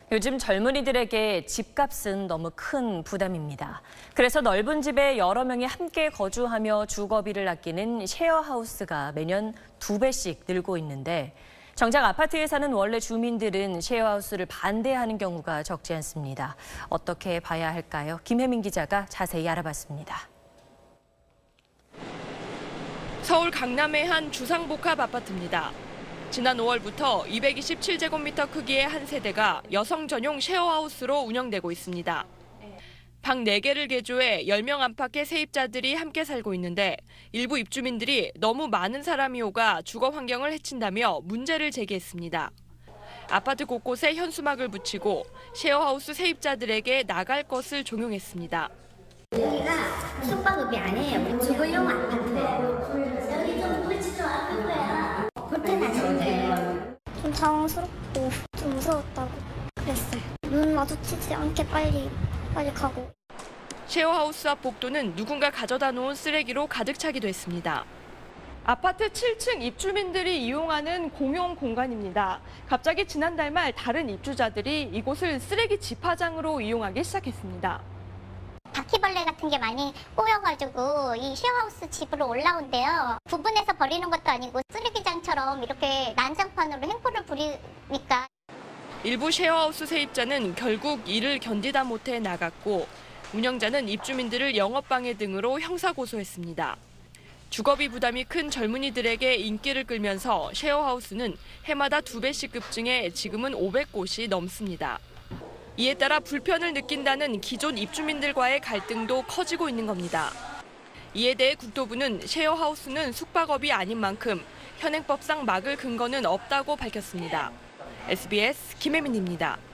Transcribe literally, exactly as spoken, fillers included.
요즘 젊은이들에게 집값은 너무 큰 부담입니다. 그래서 넓은 집에 여러 명이 함께 거주하며 주거비를 아끼는 쉐어하우스가 매년 두 배씩 늘고 있는데 정작 아파트에 사는 원래 주민들은 쉐어하우스를 반대하는 경우가 적지 않습니다. 어떻게 봐야 할까요? 김혜민 기자가 자세히 알아봤습니다. 서울 강남의 한 주상복합 아파트입니다. 지난 오월부터 이백이십칠 제곱미터 크기의 한 세대가 여성 전용 쉐어하우스로 운영되고 있습니다. 방 네 개를 개조해 열 명 안팎의 세입자들이 함께 살고 있는데 일부 입주민들이 너무 많은 사람이 오가 주거 환경을 해친다며 문제를 제기했습니다. 아파트 곳곳에 현수막을 붙이고 쉐어하우스 세입자들에게 나갈 것을 종용했습니다. 여기가 숙박업이 아니에요. 주거용 아파트예요. 여기 좀 물질 좀 아픈 거야. 불편하신데. 좀 당황스럽고 좀 무서웠다고 그랬어요. 눈 마주치지 않게 빨리 빨리 가고. 쉐어하우스 앞 복도는 누군가 가져다 놓은 쓰레기로 가득 차기도 했습니다. 아파트 칠 층 입주민들이 이용하는 공용 공간입니다. 갑자기 지난달 말 다른 입주자들이 이곳을 쓰레기 집화장으로 이용하기 시작했습니다. 바퀴벌레 같은 게 많이 꼬여가지고 이 쉐어하우스 집으로 올라온대요. 구분해서 버리는 것도 아니고 쓰레기장처럼 이렇게 난장판으로 행포를 부리니까. 일부 쉐어하우스 세입자는 결국 이를 견디다 못해 나갔고 운영자는 입주민들을 영업방해 등으로 형사고소했습니다. 주거비 부담이 큰 젊은이들에게 인기를 끌면서 쉐어하우스는 해마다 두 배씩 급증해 지금은 오백 곳이 넘습니다. 이에 따라 불편을 느낀다는 기존 입주민들과의 갈등도 커지고 있는 겁니다. 이에 대해 국토부는 쉐어하우스는 숙박업이 아닌 만큼 현행법상 막을 근거는 없다고 밝혔습니다. 에스비에스 김혜민입니다.